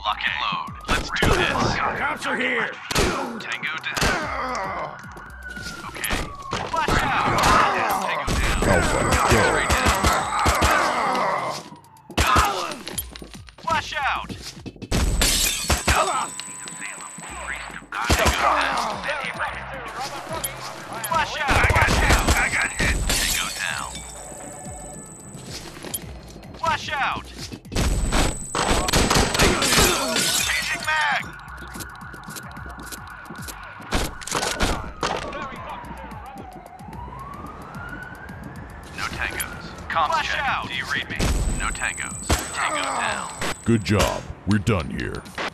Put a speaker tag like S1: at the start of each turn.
S1: Lock and load. Let's do this.
S2: Cops are here.
S1: Tango down. Okay. Flash out. Tango down.
S3: Alpha, go.
S1: Straight down. Flash out. Tango down. Flash out.
S2: I got hit.
S1: Tango down. Flash out. Changing mag. No tangos. Comms
S4: Flash
S1: check.
S4: out.
S1: Do you read me? No tangos. Tango down.
S3: Good job. We're done here.